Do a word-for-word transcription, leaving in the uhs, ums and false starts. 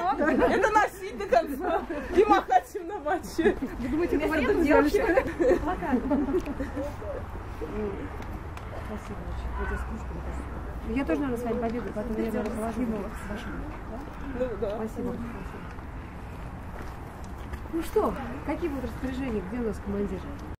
Да, это носить до конца и махать им на матче. Вы думаете, вместо девушки? Спасибо очень. Я тоже, наверное, с вами побегаю, поэтому я, наверное, положу. Ну да. Спасибо. Ну что, какие будут распоряжения? Где у нас командир?